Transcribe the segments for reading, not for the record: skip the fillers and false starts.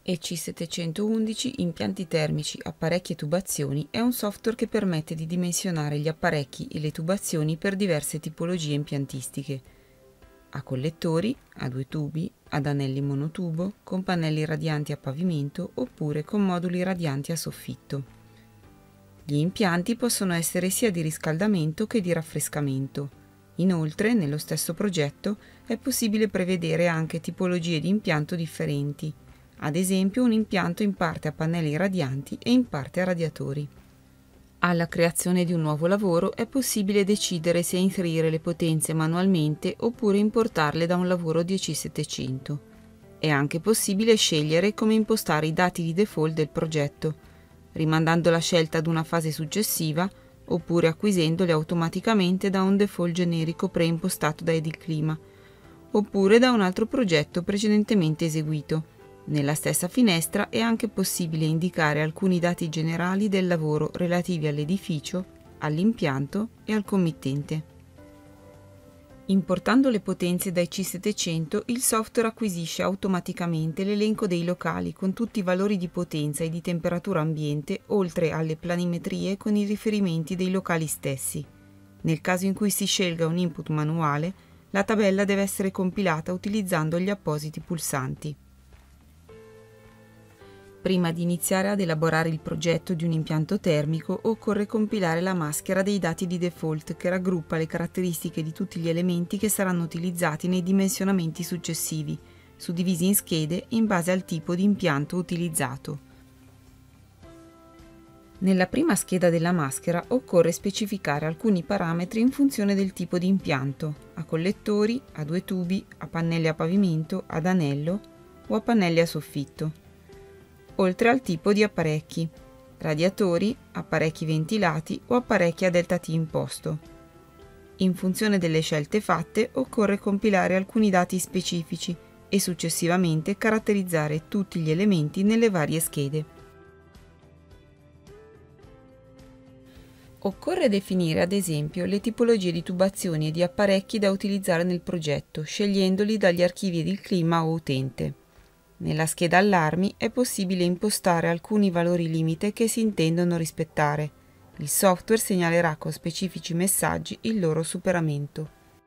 EC711 Impianti termici, apparecchi e tubazioni è un software che permette di dimensionare gli apparecchi e le tubazioni per diverse tipologie impiantistiche, a collettori, a due tubi, ad anelli monotubo, con pannelli radianti a pavimento oppure con moduli radianti a soffitto. Gli impianti possono essere sia di riscaldamento che di raffrescamento. Inoltre, nello stesso progetto è possibile prevedere anche tipologie di impianto differenti, ad esempio un impianto in parte a pannelli radianti e in parte a radiatori. Alla creazione di un nuovo lavoro è possibile decidere se inserire le potenze manualmente oppure importarle da un lavoro di EC700. È anche possibile scegliere come impostare i dati di default del progetto, rimandando la scelta ad una fase successiva oppure acquisendoli automaticamente da un default generico preimpostato da Edilclima, oppure da un altro progetto precedentemente eseguito. Nella stessa finestra è anche possibile indicare alcuni dati generali del lavoro relativi all'edificio, all'impianto e al committente. Importando le potenze da EC700, il software acquisisce automaticamente l'elenco dei locali con tutti i valori di potenza e di temperatura ambiente, oltre alle planimetrie con i riferimenti dei locali stessi. Nel caso in cui si scelga un input manuale, la tabella deve essere compilata utilizzando gli appositi pulsanti. Prima di iniziare ad elaborare il progetto di un impianto termico, occorre compilare la maschera dei dati di default che raggruppa le caratteristiche di tutti gli elementi che saranno utilizzati nei dimensionamenti successivi, suddivisi in schede in base al tipo di impianto utilizzato. Nella prima scheda della maschera occorre specificare alcuni parametri in funzione del tipo di impianto, a collettori, a due tubi, a pannelli a pavimento, ad anello o a pannelli a soffitto, oltre al tipo di apparecchi, radiatori, apparecchi ventilati o apparecchi a delta T imposto. In funzione delle scelte fatte occorre compilare alcuni dati specifici e successivamente caratterizzare tutti gli elementi nelle varie schede. Occorre definire ad esempio le tipologie di tubazioni e di apparecchi da utilizzare nel progetto, scegliendoli dagli archivi Edilclima o utente. Nella scheda allarmi è possibile impostare alcuni valori limite che si intendono rispettare. Il software segnalerà con specifici messaggi il loro superamento.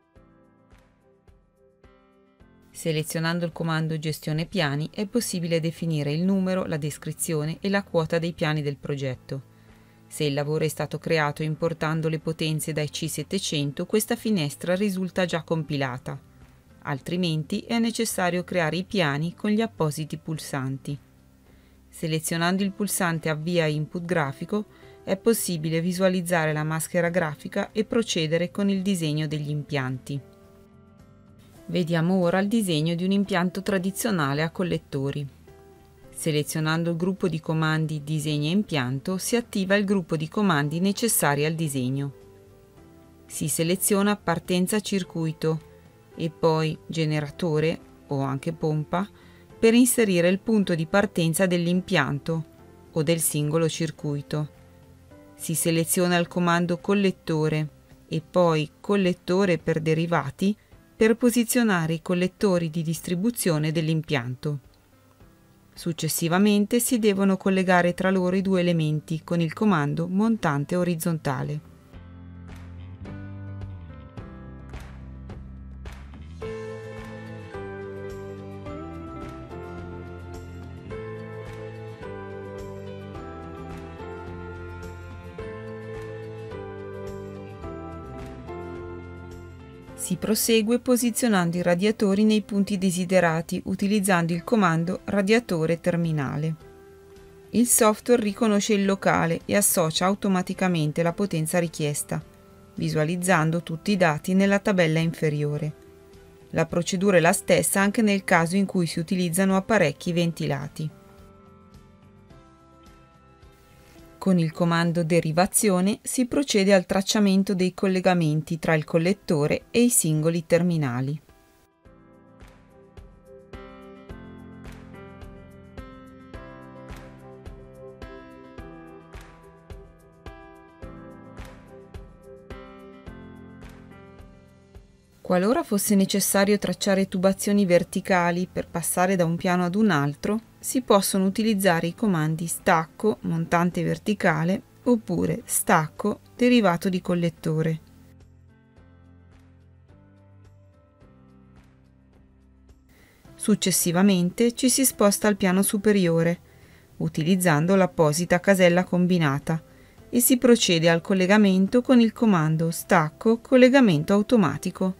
Selezionando il comando Gestione piani è possibile definire il numero, la descrizione e la quota dei piani del progetto. Se il lavoro è stato creato importando le potenze da EC700, questa finestra risulta già compilata. Altrimenti è necessario creare i piani con gli appositi pulsanti. Selezionando il pulsante Avvia input grafico è possibile visualizzare la maschera grafica e procedere con il disegno degli impianti. Vediamo ora il disegno di un impianto tradizionale a collettori. Selezionando il gruppo di comandi Disegna impianto si attiva il gruppo di comandi necessari al disegno. Si seleziona Partenza circuito e poi generatore o anche pompa per inserire il punto di partenza dell'impianto o del singolo circuito. Si seleziona il comando collettore e poi collettore per derivati per posizionare i collettori di distribuzione dell'impianto. Successivamente si devono collegare tra loro i due elementi con il comando montante orizzontale. Si prosegue posizionando i radiatori nei punti desiderati utilizzando il comando radiatore terminale. Il software riconosce il locale e associa automaticamente la potenza richiesta, visualizzando tutti i dati nella tabella inferiore. La procedura è la stessa anche nel caso in cui si utilizzano apparecchi ventilati. Con il comando derivazione si procede al tracciamento dei collegamenti tra il collettore e i singoli terminali. Qualora fosse necessario tracciare tubazioni verticali per passare da un piano ad un altro, si possono utilizzare i comandi stacco, montante verticale, oppure stacco, derivato di collettore. Successivamente ci si sposta al piano superiore, utilizzando l'apposita casella combinata, e si procede al collegamento con il comando stacco collegamento automatico.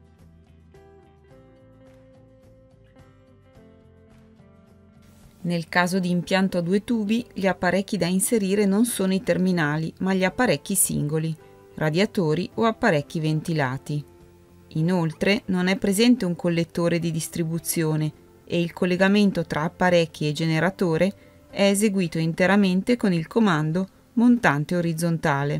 Nel caso di impianto a due tubi, gli apparecchi da inserire non sono i terminali, ma gli apparecchi singoli, radiatori o apparecchi ventilati. Inoltre, non è presente un collettore di distribuzione e il collegamento tra apparecchi e generatore è eseguito interamente con il comando montante orizzontale.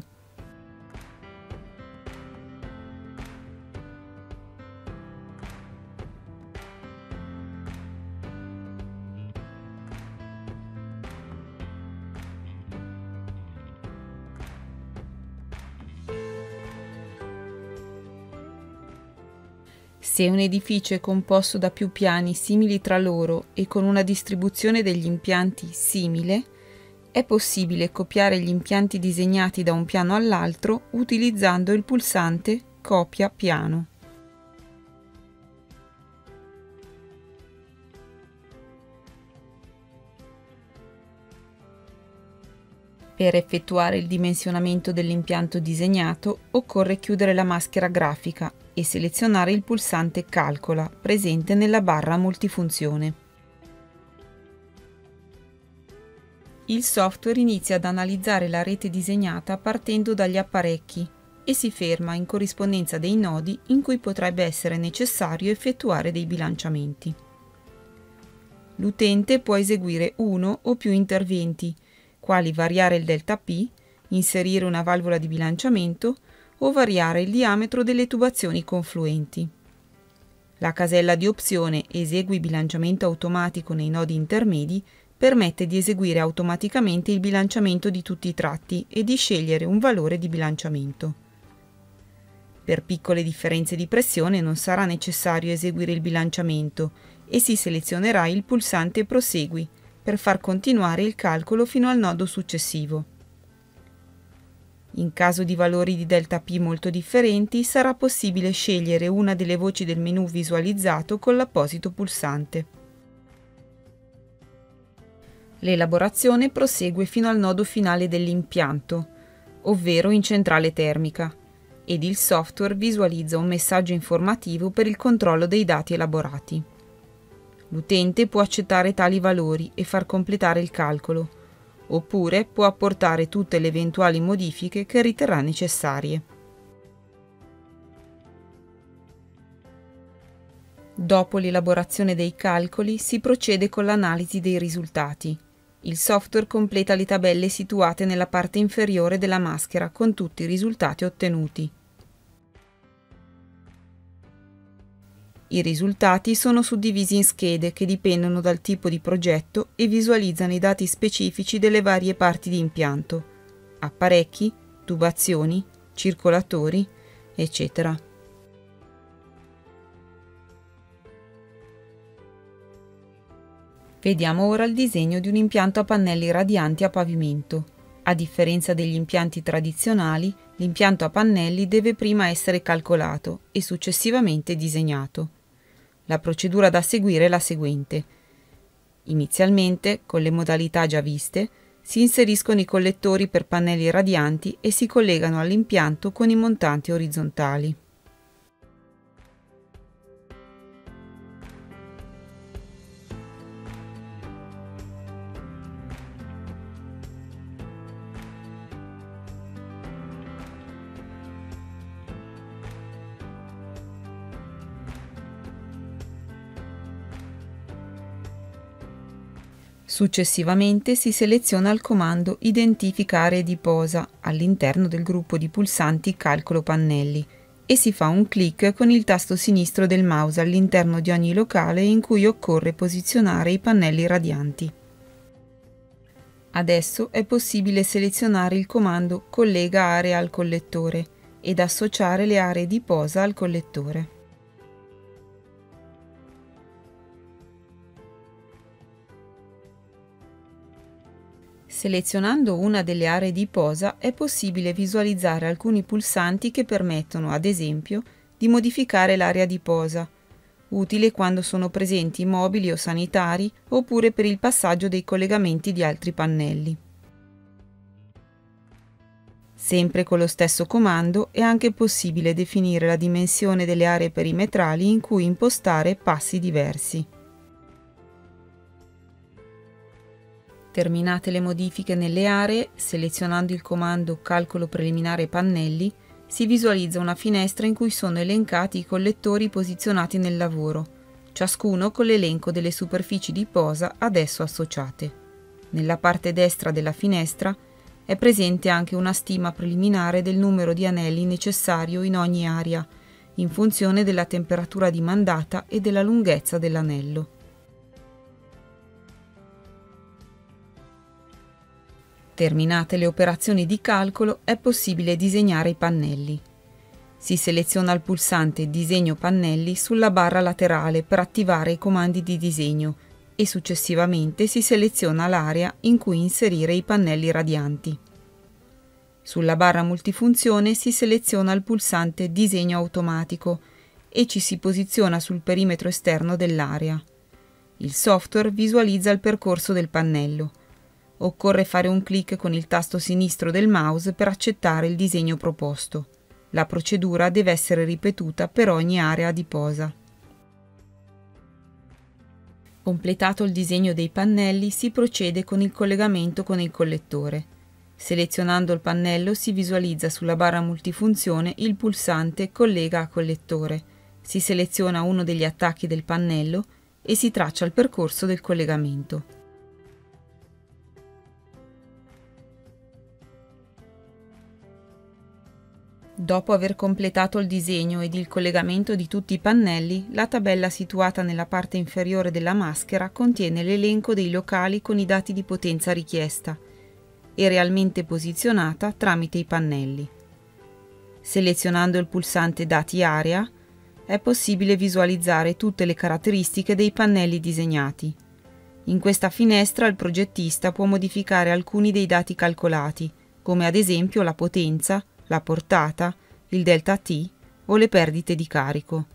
Se un edificio è composto da più piani simili tra loro e con una distribuzione degli impianti simile, è possibile copiare gli impianti disegnati da un piano all'altro utilizzando il pulsante Copia piano. Per effettuare il dimensionamento dell'impianto disegnato occorre chiudere la maschera grafica e selezionare il pulsante Calcola presente nella barra multifunzione. Il software inizia ad analizzare la rete disegnata partendo dagli apparecchi e si ferma in corrispondenza dei nodi in cui potrebbe essere necessario effettuare dei bilanciamenti. L'utente può eseguire uno o più interventi, quali variare il delta P, inserire una valvola di bilanciamento o variare il diametro delle tubazioni confluenti. La casella di opzione Esegui bilanciamento automatico nei nodi intermedi permette di eseguire automaticamente il bilanciamento di tutti i tratti e di scegliere un valore di bilanciamento. Per piccole differenze di pressione non sarà necessario eseguire il bilanciamento e si selezionerà il pulsante Prosegui per far continuare il calcolo fino al nodo successivo. In caso di valori di delta P molto differenti, sarà possibile scegliere una delle voci del menu visualizzato con l'apposito pulsante. L'elaborazione prosegue fino al nodo finale dell'impianto, ovvero in centrale termica, ed il software visualizza un messaggio informativo per il controllo dei dati elaborati. L'utente può accettare tali valori e far completare il calcolo, oppure può apportare tutte le eventuali modifiche che riterrà necessarie. Dopo l'elaborazione dei calcoli si procede con l'analisi dei risultati. Il software completa le tabelle situate nella parte inferiore della maschera con tutti i risultati ottenuti. I risultati sono suddivisi in schede che dipendono dal tipo di progetto e visualizzano i dati specifici delle varie parti di impianto, apparecchi, tubazioni, circolatori, eccetera. Vediamo ora il disegno di un impianto a pannelli radianti a pavimento. A differenza degli impianti tradizionali, l'impianto a pannelli deve prima essere calcolato e successivamente disegnato. La procedura da seguire è la seguente. Inizialmente, con le modalità già viste, si inseriscono i collettori per pannelli radianti e si collegano all'impianto con i montanti orizzontali. Successivamente si seleziona il comando Identifica aree di posa all'interno del gruppo di pulsanti Calcolo pannelli e si fa un clic con il tasto sinistro del mouse all'interno di ogni locale in cui occorre posizionare i pannelli radianti. Adesso è possibile selezionare il comando Collega area al collettore ed associare le aree di posa al collettore. Selezionando una delle aree di posa è possibile visualizzare alcuni pulsanti che permettono, ad esempio, di modificare l'area di posa, utile quando sono presenti mobili o sanitari oppure per il passaggio dei collegamenti di altri pannelli. Sempre con lo stesso comando è anche possibile definire la dimensione delle aree perimetrali in cui impostare passi diversi. Terminate le modifiche nelle aree, selezionando il comando Calcolo preliminare pannelli, si visualizza una finestra in cui sono elencati i collettori posizionati nel lavoro, ciascuno con l'elenco delle superfici di posa ad esso associate. Nella parte destra della finestra è presente anche una stima preliminare del numero di anelli necessario in ogni area, in funzione della temperatura dimandata e della lunghezza dell'anello. Terminate le operazioni di calcolo, è possibile disegnare i pannelli. Si seleziona il pulsante Disegno pannelli sulla barra laterale per attivare i comandi di disegno e successivamente si seleziona l'area in cui inserire i pannelli radianti. Sulla barra multifunzione si seleziona il pulsante Disegno automatico e ci si posiziona sul perimetro esterno dell'area. Il software visualizza il percorso del pannello. Occorre fare un clic con il tasto sinistro del mouse per accettare il disegno proposto. La procedura deve essere ripetuta per ogni area di posa. Completato il disegno dei pannelli, si procede con il collegamento con il collettore. Selezionando il pannello si visualizza sulla barra multifunzione il pulsante Collega a collettore. Si seleziona uno degli attacchi del pannello e si traccia il percorso del collegamento. Dopo aver completato il disegno ed il collegamento di tutti i pannelli, la tabella situata nella parte inferiore della maschera contiene l'elenco dei locali con i dati di potenza richiesta e realmente posizionata tramite i pannelli. Selezionando il pulsante Dati area, è possibile visualizzare tutte le caratteristiche dei pannelli disegnati. In questa finestra il progettista può modificare alcuni dei dati calcolati, come ad esempio la potenza, la portata, il delta T o le perdite di carico.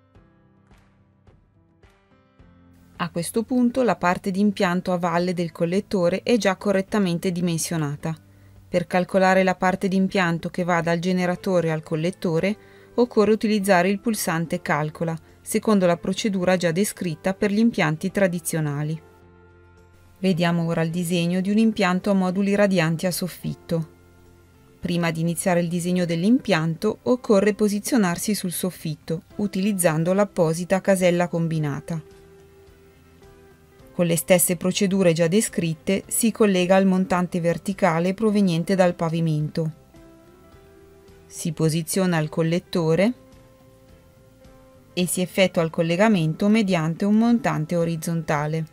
A questo punto la parte di impianto a valle del collettore è già correttamente dimensionata. Per calcolare la parte di impianto che va dal generatore al collettore occorre utilizzare il pulsante Calcola, secondo la procedura già descritta per gli impianti tradizionali. Vediamo ora il disegno di un impianto a moduli radianti a soffitto. Prima di iniziare il disegno dell'impianto occorre posizionarsi sul soffitto, utilizzando l'apposita casella combinata. Con le stesse procedure già descritte si collega al montante verticale proveniente dal pavimento. Si posiziona il collettore e si effettua il collegamento mediante un montante orizzontale.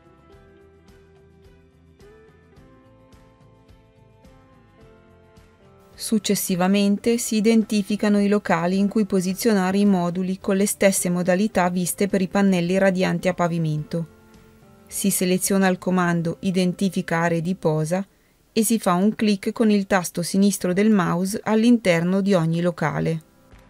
Successivamente si identificano i locali in cui posizionare i moduli con le stesse modalità viste per i pannelli radianti a pavimento. Si seleziona il comando Identifica aree di posa e si fa un clic con il tasto sinistro del mouse all'interno di ogni locale.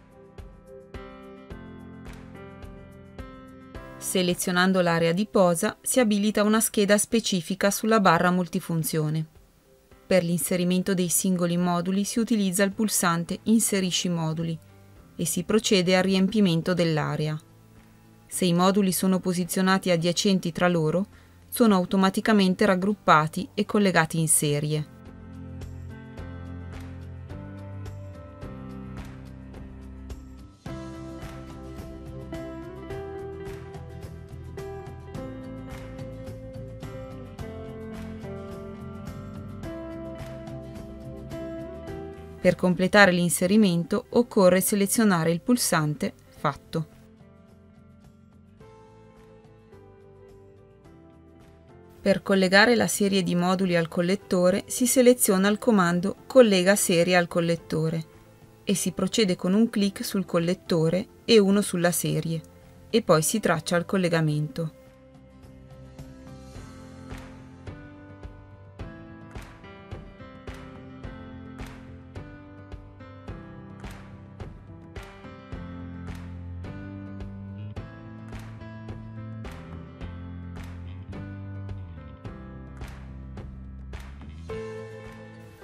Selezionando l'area di posa si abilita una scheda specifica sulla barra multifunzione. Per l'inserimento dei singoli moduli si utilizza il pulsante Inserisci moduli e si procede al riempimento dell'area. Se i moduli sono posizionati adiacenti tra loro, sono automaticamente raggruppati e collegati in serie. Per completare l'inserimento occorre selezionare il pulsante Fatto. Per collegare la serie di moduli al collettore si seleziona il comando Collega serie al collettore e si procede con un clic sul collettore e uno sulla serie e poi si traccia il collegamento.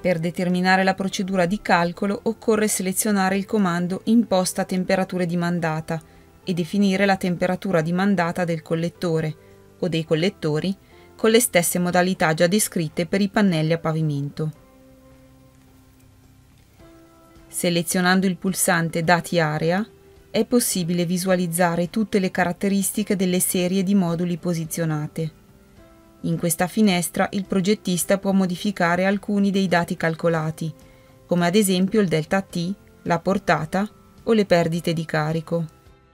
Per determinare la procedura di calcolo occorre selezionare il comando imposta temperature dimandata e definire la temperatura dimandata del collettore o dei collettori con le stesse modalità già descritte per i pannelli a pavimento. Selezionando il pulsante Dati area è possibile visualizzare tutte le caratteristiche delle serie di moduli posizionate. In questa finestra il progettista può modificare alcuni dei dati calcolati, come ad esempio il ΔT, la portata o le perdite di carico.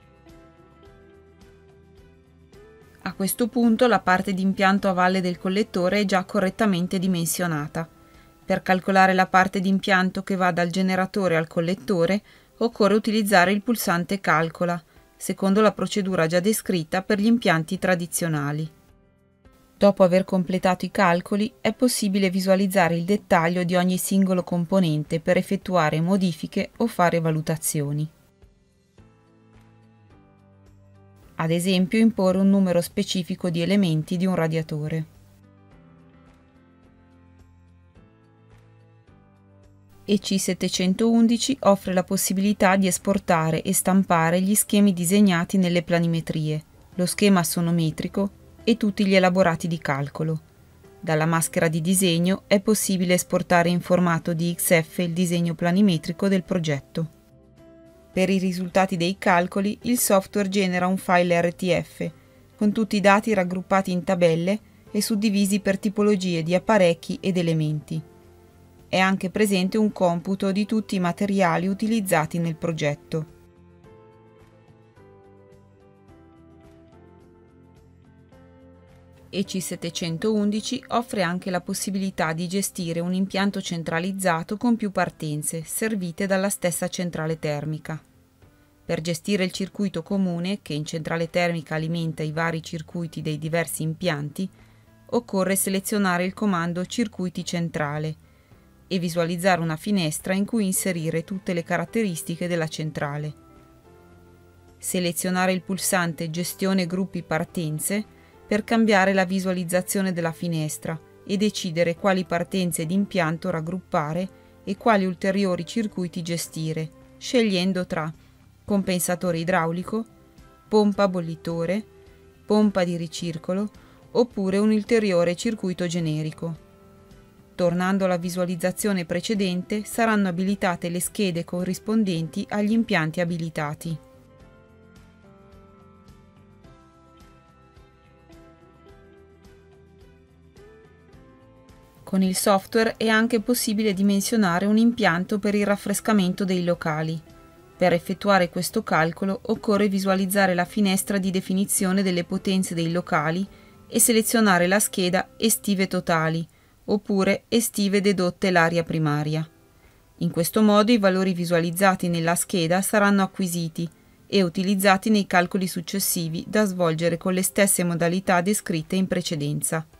A questo punto la parte di impianto a valle del collettore è già correttamente dimensionata. Per calcolare la parte di impianto che va dal generatore al collettore occorre utilizzare il pulsante Calcola, secondo la procedura già descritta per gli impianti tradizionali. Dopo aver completato i calcoli è possibile visualizzare il dettaglio di ogni singolo componente per effettuare modifiche o fare valutazioni. Ad esempio imporre un numero specifico di elementi di un radiatore. EC711 offre la possibilità di esportare e stampare gli schemi disegnati nelle planimetrie, lo schema sonometrico e tutti gli elaborati di calcolo. Dalla maschera di disegno è possibile esportare in formato DXF il disegno planimetrico del progetto. Per i risultati dei calcoli, il software genera un file RTF, con tutti i dati raggruppati in tabelle e suddivisi per tipologie di apparecchi ed elementi. È anche presente un computo di tutti i materiali utilizzati nel progetto. EC711 offre anche la possibilità di gestire un impianto centralizzato con più partenze, servite dalla stessa centrale termica. Per gestire il circuito comune, che in centrale termica alimenta i vari circuiti dei diversi impianti, occorre selezionare il comando Circuiti centrale e visualizzare una finestra in cui inserire tutte le caratteristiche della centrale. Selezionare il pulsante Gestione gruppi partenze per cambiare la visualizzazione della finestra e decidere quali partenze di impianto raggruppare e quali ulteriori circuiti gestire, scegliendo tra compensatore idraulico, pompa bollitore, pompa di ricircolo oppure un ulteriore circuito generico. Tornando alla visualizzazione precedente, saranno abilitate le schede corrispondenti agli impianti abilitati. Con il software è anche possibile dimensionare un impianto per il raffrescamento dei locali. Per effettuare questo calcolo occorre visualizzare la finestra di definizione delle potenze dei locali e selezionare la scheda Estive totali oppure Estive dedotte l'aria primaria. In questo modo i valori visualizzati nella scheda saranno acquisiti e utilizzati nei calcoli successivi da svolgere con le stesse modalità descritte in precedenza.